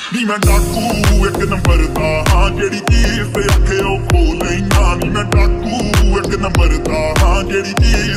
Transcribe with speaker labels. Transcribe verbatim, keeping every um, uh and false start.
Speaker 1: नी मैं डाकू एक नंबर दा हाँ जेड़ी चीज ते आखे ओ खो लेना नी मैं डाकू एक नंबर दा हाँ जेड़ी चीज